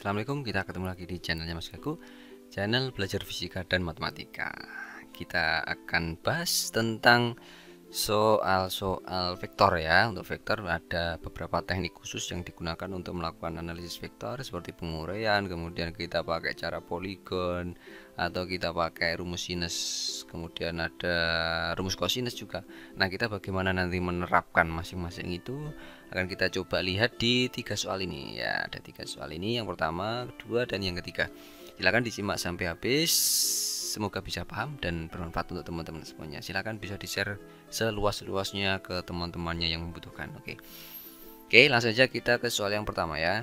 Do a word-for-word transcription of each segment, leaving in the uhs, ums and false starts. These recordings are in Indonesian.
Assalamualaikum, kita ketemu lagi di channelnya Mas Gaku, channel belajar fisika dan matematika. Kita akan bahas tentang soal-soal vektor ya. Untuk vektor ada beberapa teknik khusus yang digunakan untuk melakukan analisis vektor seperti penguraian, kemudian kita pakai cara poligon atau kita pakai rumus sinus, kemudian ada rumus kosinus juga. Nah, kita bagaimana nanti menerapkan masing-masing itu akan kita coba lihat di tiga soal ini ya. Ada tiga soal ini, yang pertama, kedua, dan yang ketiga. Silakan disimak sampai habis, semoga bisa paham dan bermanfaat untuk teman-teman semuanya. Silakan bisa di-share seluas-luasnya ke teman-temannya yang membutuhkan. Oke. Oke, langsung saja kita ke soal yang pertama ya.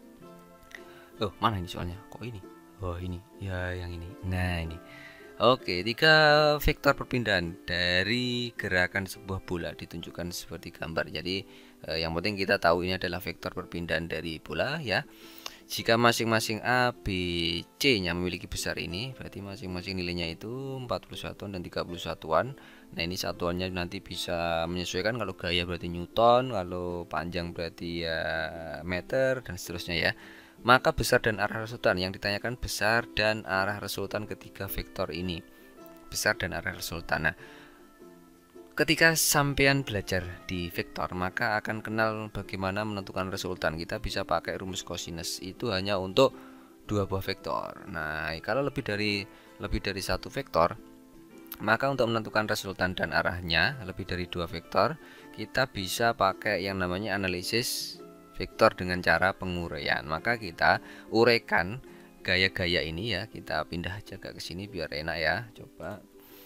Oh, mana ini soalnya? Kok ini? Oh, ini. Ya, yang ini. Nah, ini. Oke, tiga vektor perpindahan dari gerakan sebuah bola ditunjukkan seperti gambar. Jadi eh, yang penting kita tahu ini adalah vektor perpindahan dari bola ya. Jika masing-masing A, B, C-nya memiliki besar ini, berarti masing-masing nilainya itu empat puluh satuan dan tiga puluh satuan. Nah, ini satuannya nanti bisa menyesuaikan, kalau gaya berarti Newton, kalau panjang berarti ya meter, dan seterusnya ya. Maka besar dan arah resultan, yang ditanyakan besar dan arah resultan ketiga vektor ini. Besar dan arah resultan. Nah, ketika sampean belajar di vektor, maka akan kenal bagaimana menentukan resultan. Kita bisa pakai rumus kosinus, itu hanya untuk dua buah vektor. Nah, kalau lebih dari lebih dari satu vektor, maka untuk menentukan resultan dan arahnya lebih dari dua vektor, kita bisa pakai yang namanya analisis vektor dengan cara penguraian. Maka kita uraikan gaya-gaya ini ya. Kita pindah aja ke sini biar enak ya. Coba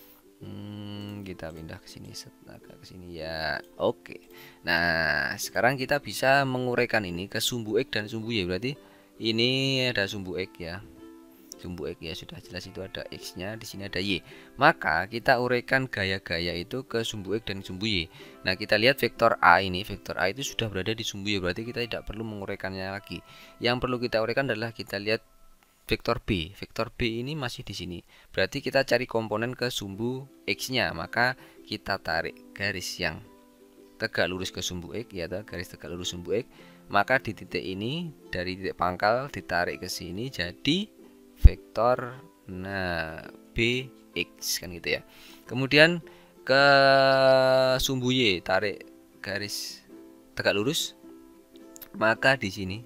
hmm, kita pindah ke sini, agak ke sini ya. Oke. Nah, sekarang kita bisa menguraikan ini ke sumbu X dan sumbu Y. Berarti ini ada sumbu X ya. Sumbu X ya, sudah jelas itu ada X-nya, di sini ada Y. Maka kita uraikan gaya-gaya itu ke sumbu X dan sumbu Y. Nah, kita lihat vektor A ini, vektor A itu sudah berada di sumbu Y, berarti kita tidak perlu menguraikannya lagi. Yang perlu kita uraikan adalah kita lihat vektor B. Vektor B ini masih di sini. Berarti kita cari komponen ke sumbu X-nya, maka kita tarik garis yang tegak lurus ke sumbu X ya, garis tegak lurus sumbu X. Maka di titik ini dari titik pangkal ditarik ke sini jadi vektor nah bx kan gitu ya. Kemudian ke sumbu Y tarik garis tegak lurus, maka di sini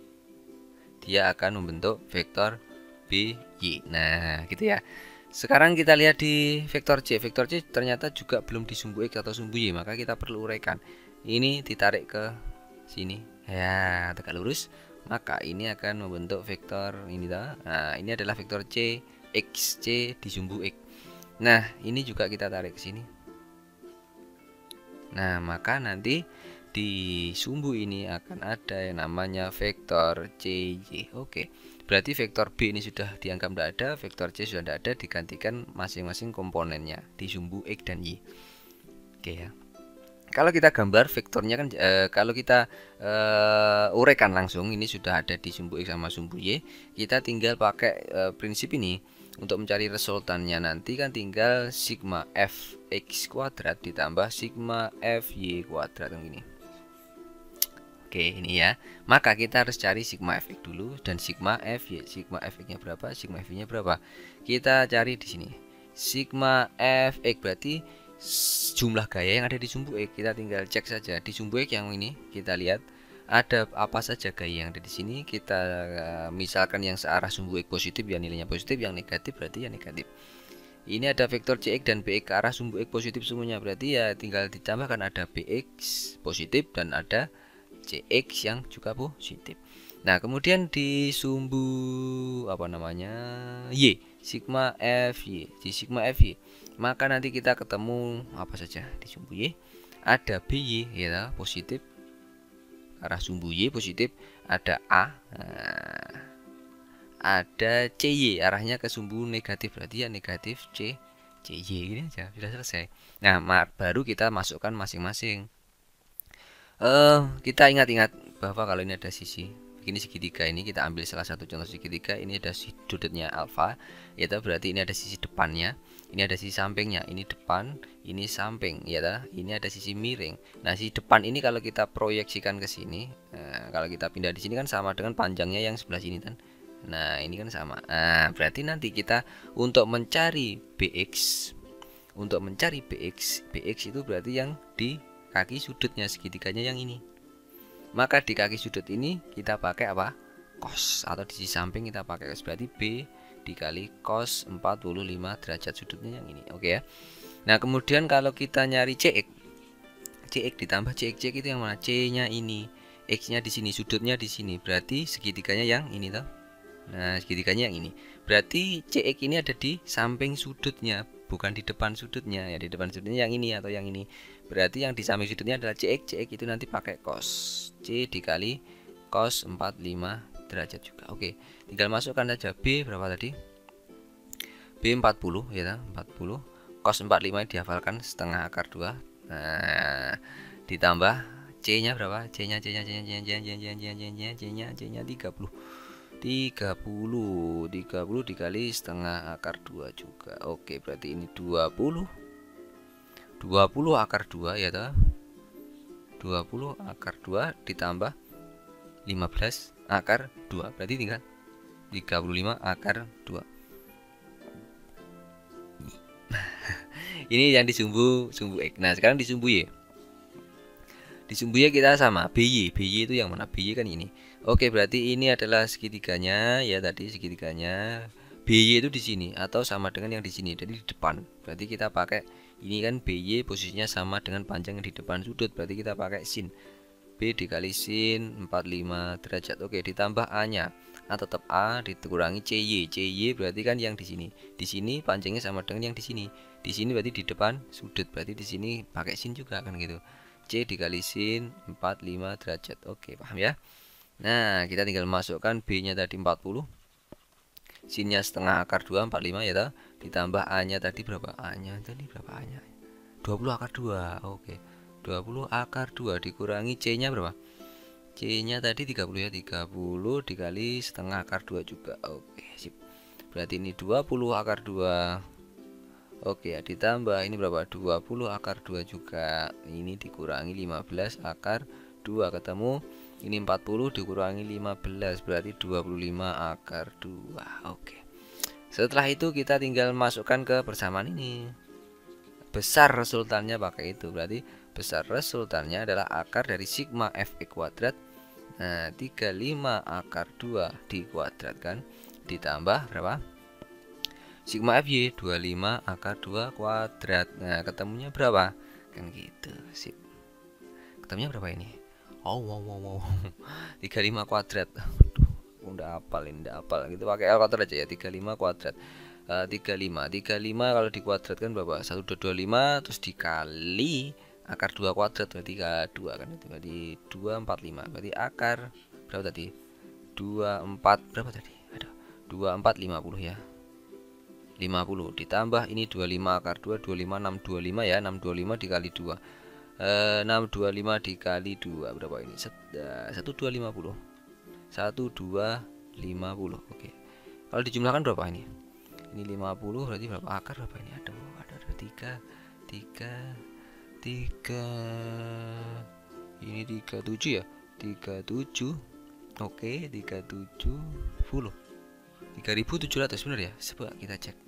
dia akan membentuk vektor by. Nah, gitu ya. Sekarang kita lihat di vektor C. Vektor C ternyata juga belum di sumbu X atau sumbu Y, maka kita perlu uraikan. Ini ditarik ke sini ya, tegak lurus, maka ini akan membentuk vektor ini dah. Nah, ini adalah vektor C, X C di sumbu X. Nah, ini juga kita tarik ke sini. Nah, maka nanti di sumbu ini akan ada yang namanya vektor C Y. Oke. Berarti vektor B ini sudah dianggap tidak ada, vektor C sudah tidak ada, digantikan masing-masing komponennya di sumbu X dan Y. Oke ya. Kalau kita gambar vektornya kan e, kalau kita e, uraikan langsung, ini sudah ada di sumbu X sama sumbu Y. Kita tinggal pakai e, prinsip ini untuk mencari resultannya. Nanti kan tinggal sigma f x kuadrat ditambah sigma f y kuadrat yang ini. Oke, ini ya. Maka kita harus cari sigma f(x) dulu dan sigma f y. Sigma f(x)-nya berapa? Sigma f y-nya berapa? Kita cari di sini. Sigma f(x) berarti jumlah gaya yang ada di sumbu X. Kita tinggal cek saja di sumbu X yang ini, kita lihat ada apa saja gaya yang ada di sini. Kita misalkan yang searah sumbu X positif ya nilainya positif, yang negatif berarti ya negatif. Ini ada vektor C X dan B X ke arah sumbu X positif semuanya, berarti ya tinggal ditambahkan ada B X positif dan ada C X yang juga positif. Nah, kemudian di sumbu apa namanya Y, sigma F Y, di sigma F Y, maka nanti kita ketemu apa saja di sumbu Y. Ada B Y ya positif, arah sumbu Y positif, ada A, nah, ada C Y arahnya ke sumbu negatif, berarti ya negatif C C Y, ini aja sudah selesai. Nah, baru kita masukkan masing-masing. Uh, kita ingat-ingat bahwa kalau ini ada sisi ini segitiga, ini kita ambil salah satu contoh segitiga, ini ada dudutnya alfa, yaitu berarti ini ada sisi depannya. Ini ada sisi sampingnya, ini depan, ini samping, ya dah. Ini ada sisi miring. Nah, sisi depan ini kalau kita proyeksikan ke sini, nah, kalau kita pindah di sini kan sama dengan panjangnya yang sebelah sini kan. Nah, ini kan sama. Nah, berarti nanti kita untuk mencari B X, untuk mencari B X, B X itu berarti yang di kaki sudutnya, segitiganya yang ini. Maka di kaki sudut ini kita pakai apa? Cos, atau di sisi samping kita pakai cos, berarti B dikali cos empat puluh lima derajat sudutnya yang ini. Oke ya. Nah, kemudian kalau kita nyari C X, C X ditambah C X, C X itu yang mana? C-nya ini, X-nya di sini, sudutnya di sini. Berarti segitiganya yang ini toh. Nah, segitiganya yang ini. Berarti C X ini ada di samping sudutnya, bukan di depan sudutnya. Ya, di depan sudutnya yang ini atau yang ini. Berarti yang di samping sudutnya adalah C X. C X itu nanti pakai cos. C dikali cos empat puluh lima derajat juga. Oke, tinggal masukkan saja B berapa tadi? B empat puluh ya, empat puluh. Cos empat puluh lima dihafalkan setengah akar dua. Nah, ditambah C-nya berapa? C-nya C-nya C-nya C-nya C-nya C-nya C-nya C-nya C-nya tiga puluh. tiga puluh tiga puluh dikali setengah akar dua juga. Oke, berarti ini dua puluh. dua puluh akar dua ya toh. dua puluh akar dua ditambah lima belas akar dua, berarti tinggal tiga puluh lima akar dua. Ini yang disumbu sumbu X. Nah, sekarang disumbu Y. Disumbu Y kita sama B Y. B Y itu yang mana? B Y kan ini. Oke, berarti ini adalah segitiganya ya, tadi segitiganya. B Y itu di sini atau sama dengan yang di sini, jadi di depan. Berarti kita pakai ini kan B Y posisinya sama dengan panjang yang di depan sudut, berarti kita pakai sin. B dikali sin empat puluh lima derajat. Oke, ditambah A-nya. A tetap A dikurangi C Y. C Y berarti kan yang di sini. Di sini panjangnya sama dengan yang di sini. Di sini berarti di depan sudut. Berarti di sini pakai sin juga kan gitu. C dikali sin empat puluh lima derajat. Oke, paham ya? Nah, kita tinggal masukkan B-nya tadi empat puluh. Sinnya setengah akar dua, empat puluh lima ya toh. Ditambah A-nya tadi berapa? A-nya tadi berapa A-nya? dua puluh akar dua. Oke. dua puluh akar dua dikurangi C-nya berapa? C-nya tadi tiga puluh ya, tiga puluh dikali setengah akar dua juga. Oke, sip. Berarti ini dua puluh akar dua. Oke ya, ditambah ini berapa? dua puluh akar dua juga. Ini dikurangi lima belas akar dua ketemu. Ini empat puluh dikurangi lima belas berarti dua puluh lima akar dua. Oke. Setelah itu kita tinggal masukkan ke persamaan ini. Besar resultannya pakai itu, berarti besar resultannya adalah akar dari sigma F X kuadrat. Nah, tiga puluh lima akar dua dikuadratkan ditambah berapa? Sigma F Y dua puluh lima akar dua kuadrat. Nah, ketemunya berapa? Kan gitu. Sip. Ketemunya berapa ini? Oh, wow wow wow. tiga puluh lima kuadrat. Aduh, udah hafal ini, udah hafal. Gitu pakai kalkulator aja ya, tiga puluh lima kuadrat. Uh, tiga puluh lima tiga puluh lima kalau dikuadratkan berapa? satu dua dua lima terus dikali akar dua kuadrat berarti dua kan itu, berarti dua empat lima. Berarti akar berapa tadi? dua puluh empat berapa tadi? Aduh, dua puluh empat lima puluh ya. lima puluh ditambah ini dua puluh lima akar dua, dua puluh lima enam dua puluh lima ya, enam dua puluh lima dikali dua. Eh, enam dua puluh lima dikali dua berapa ini? satu dua lima puluh. satu dua lima puluh. Oke. Kalau dijumlahkan berapa ini? Ini lima puluh berarti berapa akar berapa ini? Aduh, ada ada tiga tiga tiga. Ini tiga puluh tujuh ya? tiga puluh tujuh. Oke, tiga puluh tujuh puluh. tiga ribu tujuh ratus benar ya? Coba kita cek.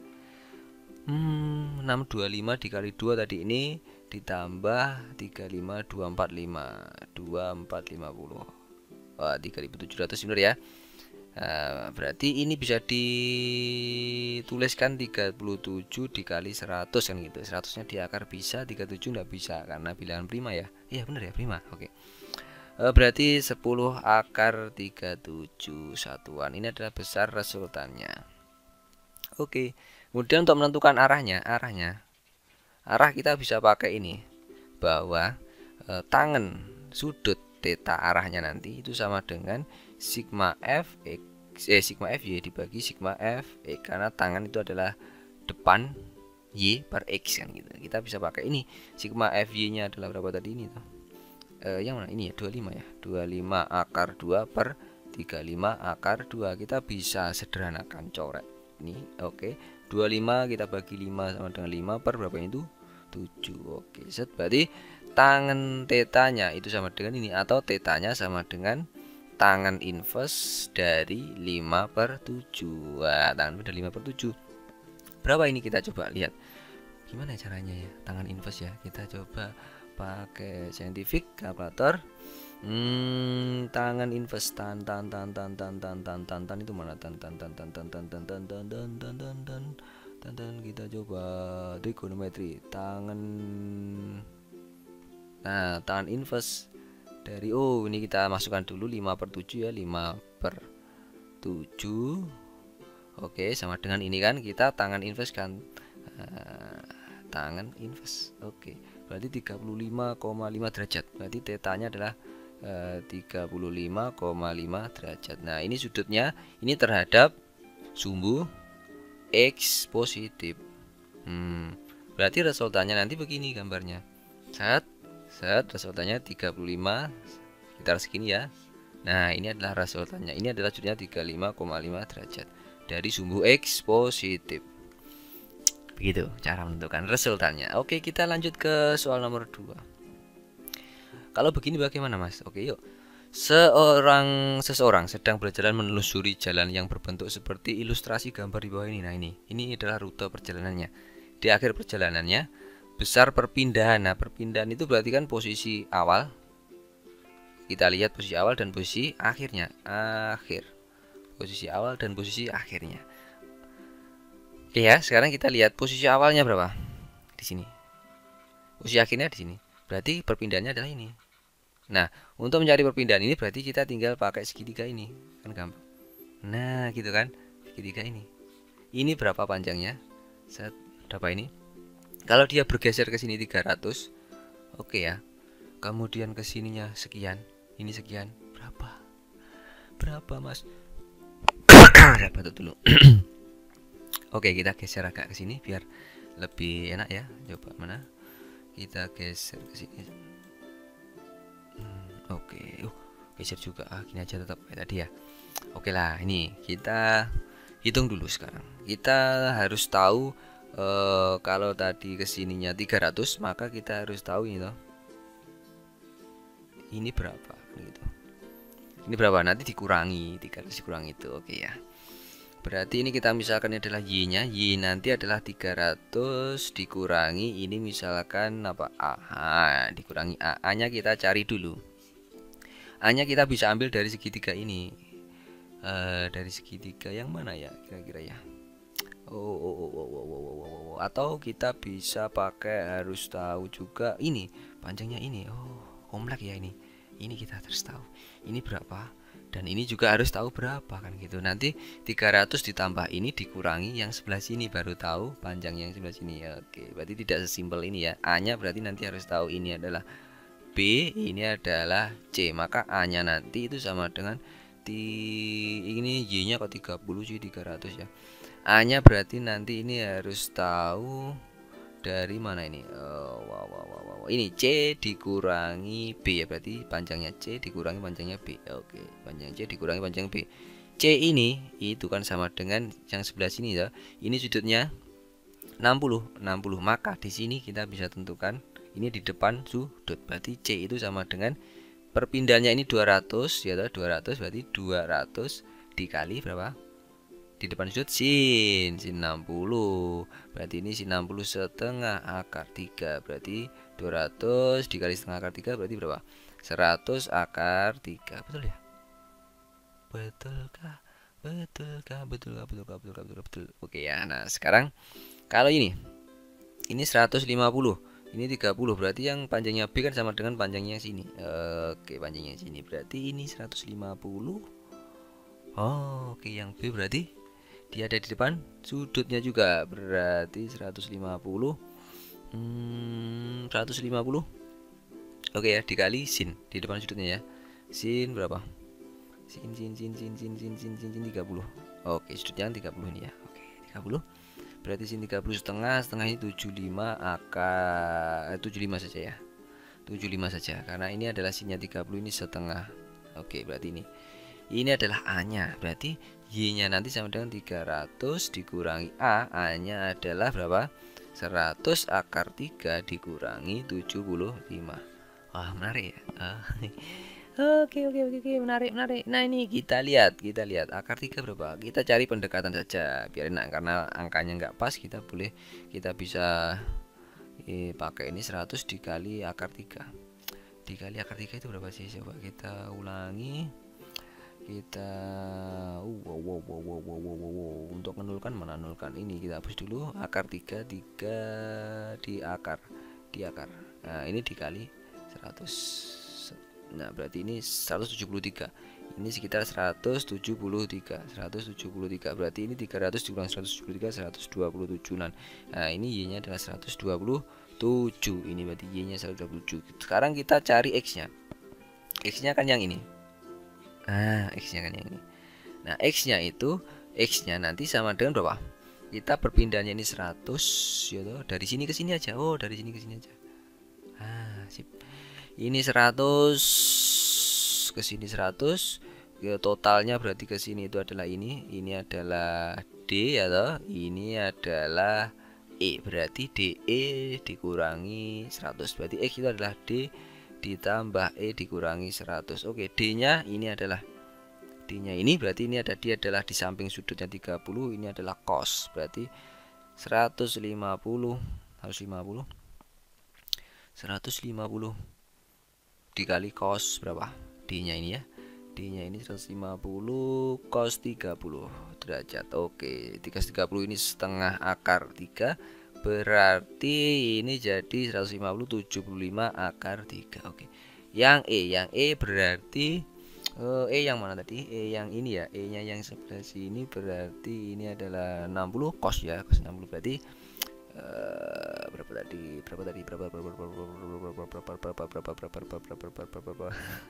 Hmm, enam dua puluh lima dikali dua tadi ini ditambah tiga puluh lima dua ratus empat puluh lima. dua ribu empat ratus lima puluh. Wah, tiga ribu tujuh ratus benar ya? Nah, berarti ini bisa dituliskan tiga puluh tujuh dikali seratus kan gitu. seratus-nya di akar bisa, tiga puluh tujuh enggak bisa karena bilangan prima ya. Iya benar ya, prima. Oke. E, berarti sepuluh akar tiga puluh tujuh satuan. Ini adalah besar resultannya. Oke. Kemudian untuk menentukan arahnya, arahnya. Arah kita bisa pakai ini. Bahwa e, tangan sudut theta arahnya nanti itu sama dengan sigma F X eh sigma F Y dibagi sigma F X, karena tangan itu adalah depan Y per X kan gitu. Kita bisa pakai ini. Sigma F Y nya adalah berapa tadi ini tuh? Eh, yang mana ini ya? dua puluh lima ya. dua puluh lima akar dua per tiga puluh lima akar dua. Kita bisa sederhanakan coret ini. Oke. dua puluh lima kita bagi lima sama dengan lima per berapa itu? tujuh. Oke, set. Berarti tangen tetanya itu sama dengan ini, atau tetanya sama dengan tangan inverse dari lima per tujuh. Wah, tangan dari lima per tujuh. Berapa ini kita coba lihat. Gimana caranya ya tangan inverse ya? Kita coba pakai scientific calculator. Hmm, tangan inverse tan tan tan tan tan tan tan tan tan itu mana? Tan tan tan tan tan tan tan tan tan tan tan tan tan tan tan kita coba trigonometri tangan. Nah, tangan inverse dari oh ini kita masukkan dulu lima per tujuh ya, lima per tujuh. Oke, sama dengan ini kan kita tangan inverse kan. Uh, tangan inverse. Oke, berarti tiga puluh lima koma lima derajat. Berarti tetanya adalah uh, tiga puluh lima koma lima derajat. Nah, ini sudutnya ini terhadap sumbu X positif. Hmm, berarti resultannya nanti begini gambarnya. Set, set resultannya tiga puluh lima sekitar segini ya. Nah, ini adalah resultannya. Ini adalah sudutnya tiga puluh lima koma lima derajat dari sumbu X positif. Begitu cara menentukan resultannya. Oke, kita lanjut ke soal nomor dua. Kalau begini bagaimana, Mas? Oke, yuk. Seorang seseorang sedang berjalan menelusuri jalan yang berbentuk seperti ilustrasi gambar di bawah ini. Nah, ini. Ini adalah rute perjalanannya. Di akhir perjalanannya besar perpindahan. Nah, perpindahan itu berarti kan posisi awal. Kita lihat posisi awal dan posisi akhirnya. Akhir. Posisi awal dan posisi akhirnya. Oke ya, sekarang kita lihat posisi awalnya berapa? Di sini. Posisi akhirnya di sini. Berarti perpindahannya adalah ini. Nah, untuk mencari perpindahan ini berarti kita tinggal pakai segitiga ini. Kan gampang. Nah, gitu kan? Segitiga ini. Ini berapa panjangnya? Set, berapa ini? Kalau dia bergeser ke sini tiga ratus. Oke ya. Kemudian ke sininya sekian. Ini sekian. Berapa? Berapa, Mas? Dapat dulu. Oke, kita geser agak ke sini biar lebih enak ya. Coba mana? Kita geser ke sini. Hmm, oke. Uh, geser juga. Ah, gini aja tetap kayak tadi ya. Oke lah, ini kita hitung dulu sekarang. Kita harus tahu eh, kalau tadi ke sininya tiga ratus, maka kita harus tahu ini toh. Ini berapa gitu. Ini berapa? Nanti dikurangi tiga ratus dikurangi itu. Oke ya. Berarti ini kita misalkan adalah Y-nya. Y nanti adalah tiga ratus dikurangi ini misalkan apa? A. Ha, dikurangi A. A-nya kita cari dulu. A-nya kita bisa ambil dari segitiga ini. Uh, dari segitiga yang mana ya kira-kira ya? Oh, oh, oh, oh, oh, oh, oh, oh. Atau kita bisa pakai harus tahu juga ini panjangnya ini. Oh, kompleks ya ini. Ini kita harus tahu. Ini berapa? Dan ini juga harus tahu berapa kan gitu. Nanti tiga ratus ditambah ini dikurangi yang sebelah sini baru tahu panjang yang sebelah sini ya. Oke, berarti tidak sesimpel ini ya. A-nya berarti nanti harus tahu ini adalah B, ini adalah C. Maka A-nya nanti itu sama dengan di ini Y-nya kok tiga puluh sih tiga ratus ya. A-nya berarti nanti ini harus tahu dari mana ini? Oh, wow, wow, wow, wow. Ini C dikurangi B ya, berarti panjangnya C dikurangi panjangnya B. Oke, panjang C dikurangi panjang B. C ini itu kan sama dengan yang sebelah sini ya. Ini sudutnya enam puluh, enam puluh. Maka di sini kita bisa tentukan ini di depan sudut. Berarti C itu sama dengan perpindahannya ini dua ratus ya, dua ratus berarti dua ratus dikali berapa? Di depan sudut sin sin enam puluh, berarti ini sin enam puluh setengah akar tiga, berarti dua ratus dikali setengah akar tiga berarti berapa? seratus akar tiga. Betul ya? Betulkah? Betulkah? Betulkah? Betulkah? Betulkah? Betulkah? Betul. Oke ya. Nah, sekarang kalau ini ini seratus lima puluh, ini tiga puluh, berarti yang panjangnya B kan sama dengan panjangnya sini. Oke, panjangnya sini berarti ini seratus lima puluh. Oh, oke, yang B berarti dia ada di depan sudutnya juga, berarti seratus lima puluh. Hmm, seratus lima puluh. Oke ya, dikali sin di depan sudutnya ya. Sin berapa? Sin sin sin sin sin sin sin sin, sin tiga puluh. Oke, sudutnya tiga puluh ini ya. Oke, tiga puluh. Berarti sin tiga puluh setengah, setengah ini tujuh puluh lima akar tujuh puluh lima saja ya. tujuh puluh lima saja karena ini adalah sinnya tiga puluh, ini setengah. Oke, berarti ini. Ini adalah A-nya. Berarti Y-nya nanti sama dengan tiga ratus dikurangi A. A-nya adalah berapa? seratus akar tiga dikurangi tujuh puluh lima. Wah, menarik ya. Oke, oke, oke, oke, menarik, menarik. Nah, ini kita lihat, kita lihat akar tiga berapa. Kita cari pendekatan saja, biar enak, karena angkanya nggak pas. Kita boleh, kita bisa eh, pakai ini seratus dikali akar tiga. Dikali akar tiga itu berapa sih? Coba kita ulangi. Kita uh, wow, wow, wow, wow, wow, wow, wow. Untuk menulkan, mana nulkan ini kita hapus dulu. Akar tiga, tiga di akar, di akar. Nah, ini dikali seratus. Nah, berarti ini seratus tujuh puluh tiga. Ini sekitar seratus tujuh puluh tiga. seratus tujuh puluh tiga. Berarti ini tiga ratus dikurangi seratus tujuh puluh tiga, seratus dua puluh tujuh. Nah, ini Y-nya adalah seratus dua puluh tujuh. Ini berarti Y-nya seratus dua puluh tujuh. Sekarang kita cari X-nya. X-nya kan yang ini. Nah, X-nya kan yang ini. Nah, X-nya itu, X-nya nanti sama dengan berapa? Kita perpindahannya ini seratus, ya toh. Dari sini ke sini aja. Oh, dari sini ke sini aja. Ah, sip. Ini seratus ke sini seratus. Ya, totalnya berarti ke sini itu adalah ini. Ini adalah D ya toh. Ini adalah E. Berarti D E dikurangi seratus. Berarti X itu adalah D ditambah E dikurangi seratus. Oke, D-nya ini adalah D-nya ini, berarti ini ada D adalah di samping sudutnya tiga puluh, ini adalah cos. Berarti seratus lima puluh harus lima puluh. seratus lima puluh dikali cos berapa? D-nya ini ya. D-nya ini seratus lima puluh cos tiga puluh derajat. Oke, tiga puluh ini setengah akar tiga. Berarti ini jadi seratus lima puluh, tujuh puluh lima akar tiga. Oke. Yang E, yang E berarti uh, E yang mana tadi? E yang ini ya. E-nya yang sebelah sini berarti ini adalah enam puluh cos ya. Cos enam puluh berarti uh, berapa tadi? Berapa tadi? Berapa berapa berapa berapa berapa berapa berapa berapa berapa berapa berapa berapa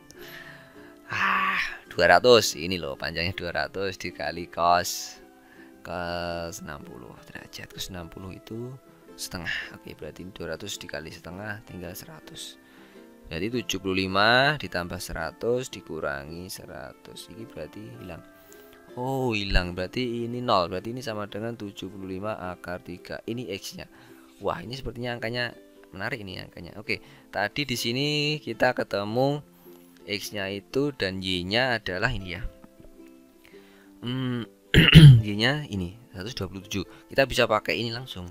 ah, dua ratus. Ini loh panjangnya dua ratus dikali cos cos enam puluh derajat. Cos enam puluh itu setengah. Oke, berarti dua ratus dikali setengah tinggal seratus. Jadi tujuh puluh lima ditambah seratus dikurangi seratus. Ini berarti hilang. Oh, hilang. Berarti ini nol. Berarti ini sama dengan tujuh puluh lima akar tiga. Ini X-nya. Wah, ini sepertinya angkanya menarik ini angkanya. Oke, tadi di sini kita ketemu X-nya itu dan Y-nya adalah ini ya. Hmm, Y-nya ini seratus dua puluh tujuh. Kita bisa pakai ini langsung.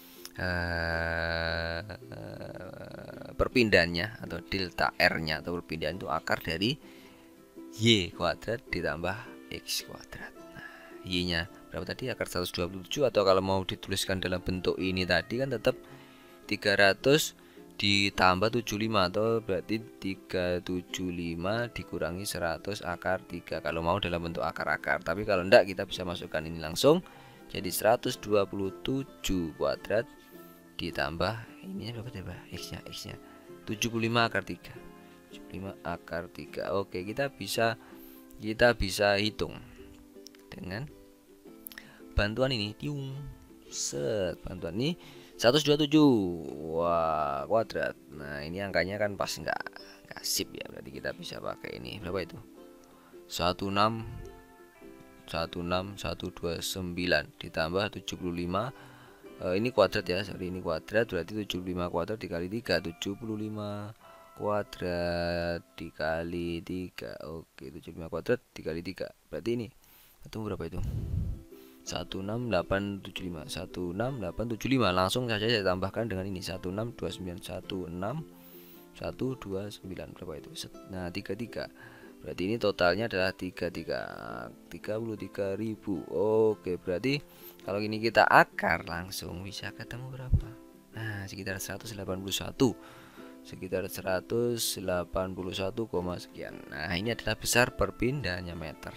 Uh, uh, perpindahannya atau delta R-nya atau perpindahan itu akar dari Y kuadrat ditambah X kuadrat. Nah, Y-nya berapa tadi? Akar seratus dua puluh tujuh, atau kalau mau dituliskan dalam bentuk ini tadi kan tetap tiga ratus ditambah tujuh puluh lima, atau berarti tiga ratus tujuh puluh lima dikurangi seratus akar tiga kalau mau dalam bentuk akar-akar. Tapi kalau enggak kita bisa masukkan ini langsung. Jadi seratus dua puluh tujuh kuadrat ditambah ini berapa coba? X-nya, X-nya tujuh puluh lima akar tiga. tujuh puluh lima akar tiga. Oke, kita bisa kita bisa hitung dengan bantuan ini. Tiung. Set, bantuan ini seratus dua puluh tujuh. Wah, kuadrat. Nah, ini angkanya kan pas enggak enggak sip ya. Berarti kita bisa pakai ini. Berapa itu? satu enam satu enam satu dua sembilan ditambah tujuh puluh lima. Uh, ini kuadrat ya, sorry ini kuadrat, berarti tujuh puluh lima kuadrat dikali tiga, tujuh puluh lima kuadrat dikali tiga. Oke, tujuh puluh lima kuadrat dikali tiga. Berarti ini ketemu berapa itu? satu enam delapan tujuh lima. satu enam delapan tujuh lima. Langsung saja saya tambahkan dengan ini satu enam dua sembilan. satu enam satu dua sembilan. Berapa itu? Nah, tiga puluh tiga. Berarti ini totalnya adalah tiga puluh tiga. tiga puluh tiga ribu. Oke, berarti kalau ini kita akar langsung bisa ketemu berapa? Nah, sekitar seratus delapan puluh satu. Sekitar seratus delapan puluh satu, sekian. Nah, ini adalah besar perpindahannya meter.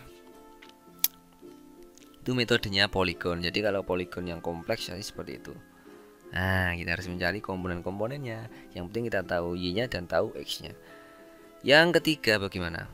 Itu metodenya poligon. Jadi kalau poligon yang kompleks jadi seperti itu. Nah, kita harus mencari komponen-komponennya. Yang penting kita tahu Y-nya dan tahu X-nya. Yang ketiga bagaimana?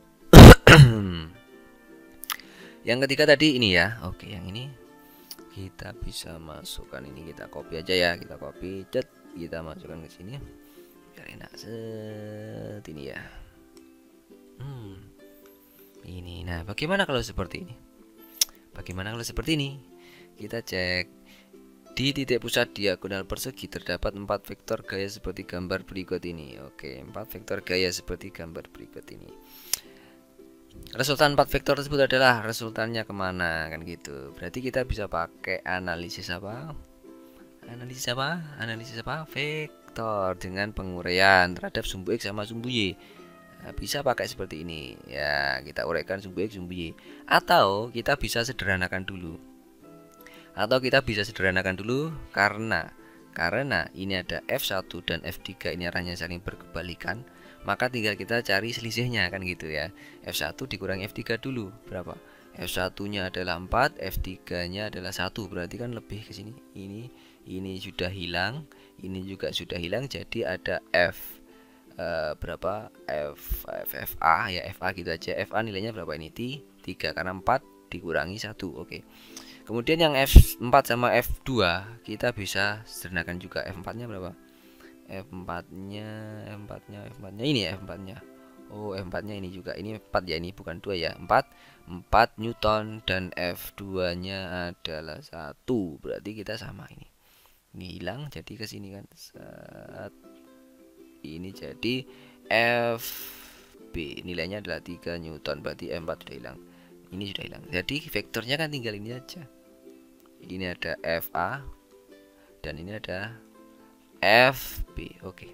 Yang ketiga tadi ini ya. Oke, yang ini kita bisa masukkan ini, kita copy aja ya, kita copy, cet, kita masukkan ke sini biar enak. Set, ini ya. Hmm. Ini. Nah, bagaimana kalau seperti ini? Bagaimana kalau seperti ini? Kita cek. Di titik pusat diagonal persegi terdapat empat vektor gaya seperti gambar berikut ini. Oke, empat vektor gaya seperti gambar berikut ini. Resultan empat vektor tersebut adalah resultannya kemana, kan gitu. Berarti kita bisa pakai analisis apa? Analisis apa? Analisis apa? Vektor dengan penguraian terhadap sumbu X sama sumbu Y. Nah, bisa pakai seperti ini. Ya, kita uraikan sumbu X, sumbu Y. Atau kita bisa sederhanakan dulu. Atau kita bisa sederhanakan dulu karena karena ini ada F satu dan F tiga ini arahnya saling berkebalikan, maka tinggal kita cari selisihnya, kan gitu ya. F satu dikurangi F tiga dulu, berapa? F satu-nya adalah empat, F tiga-nya adalah satu, berarti kan lebih ke sini. Ini ini sudah hilang, ini juga sudah hilang, jadi ada F uh, berapa? F, F F A ya, F A gitu aja. F A nilainya berapa ini? tiga karena empat dikurangi satu. Oke. Kemudian yang F empat sama F dua kita bisa sederhanakan juga. F empat-nya berapa? F empat-nya F empat-nya F empat-nya ini ya, F empat-nya. Oh, F empat-nya ini juga. Ini empat ya, ini bukan dua ya. empat empat Newton dan F dua-nya adalah satu. Berarti kita sama ini. Ini hilang jadi ke sini kan. Saat ini jadi F B nilainya adalah tiga Newton. Berarti F empat sudah hilang. Ini sudah hilang. Jadi vektornya kan tinggal ini aja. Ini ada F A dan ini ada F B. Oke.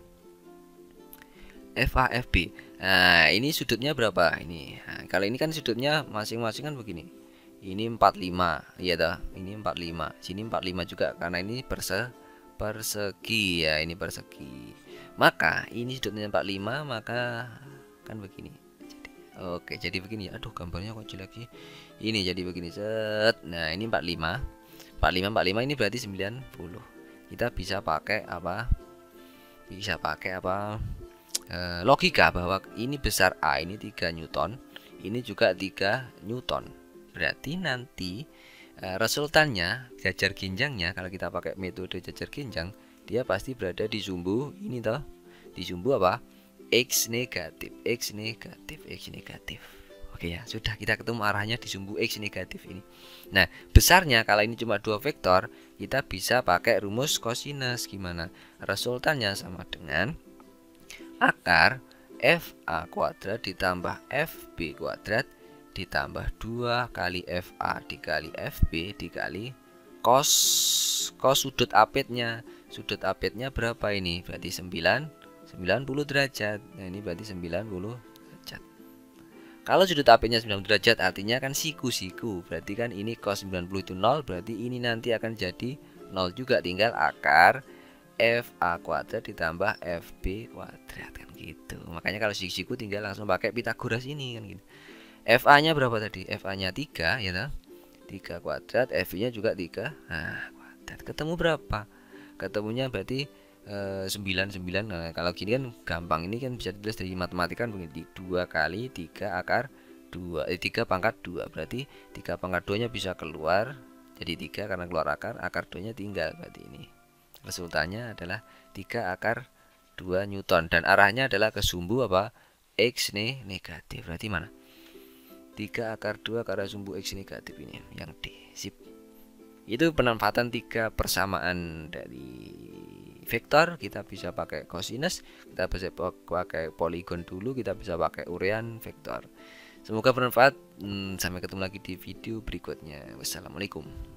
F A F B. Nah, ini sudutnya berapa? Ini. Nah, kalau ini kan sudutnya masing-masing kan begini. Ini empat puluh lima. Iya toh? Ini empat puluh lima. Sini empat puluh lima juga karena ini perse persegi ya, ini persegi. Maka ini sudutnya empat puluh lima, maka kan begini. Jadi, oke, jadi begini. Aduh, gambarnya kok jelek sih. Ini jadi begini. Set. Nah, ini empat puluh lima. empat puluh lima empat puluh lima ini berarti sembilan puluh. Kita bisa pakai apa? Bisa pakai apa? E, logika bahwa ini besar A ini tiga Newton, ini juga tiga Newton. Berarti nanti e, resultannya jajar ginjangnya kalau kita pakai metode jajar ginjang, dia pasti berada di sumbu ini toh. Di sumbu apa? X negatif, X negatif, X negatif. Oke ya, sudah kita ketemu arahnya di sumbu X negatif ini. Nah, besarnya kalau ini cuma dua vektor, kita bisa pakai rumus kosinus. Gimana? Resultannya sama dengan akar F A kuadrat ditambah F B kuadrat ditambah dua kali F A dikali F B dikali cos cos sudut apetnya. Sudut apetnya berapa ini? Berarti sembilan, sembilan puluh derajat. Nah, ini berarti sembilan puluh derajat. Kalau sudut apetnya sembilan puluh derajat artinya kan siku-siku. Berarti kan ini cos sembilan puluh itu nol, berarti ini nanti akan jadi nol juga, tinggal akar F A kuadrat ditambah F B kuadrat kan gitu. Makanya kalau siku-siku tinggal langsung pakai Pitagoras ini kan gitu. F A-nya berapa tadi? F A-nya tiga ya toh? tiga kuadrat, F B-nya juga tiga. Nah, kuadrat. Ketemu berapa? Ketemunya berarti sembilan, sembilan. Nah, kalau gini kan gampang, ini kan bisa ditulis dari matematika kan begini, dua kali tiga akar dua, eh, tiga pangkat dua, berarti tiga pangkat dua nya bisa keluar jadi tiga karena keluar akar, akar dua nya tinggal, berarti ini resultannya adalah tiga akar dua Newton dan arahnya adalah ke sumbu apa? X negatif. Berarti mana? tiga akar dua ke arah sumbu X negatif ini yang D. Sip. Itu pemanfaatan tiga persamaan dari vektor. Kita bisa pakai kosinus, kita bisa pakai poligon dulu, kita bisa pakai uraian vektor. Semoga bermanfaat. Hmm, sampai ketemu lagi di video berikutnya. Wassalamualaikum.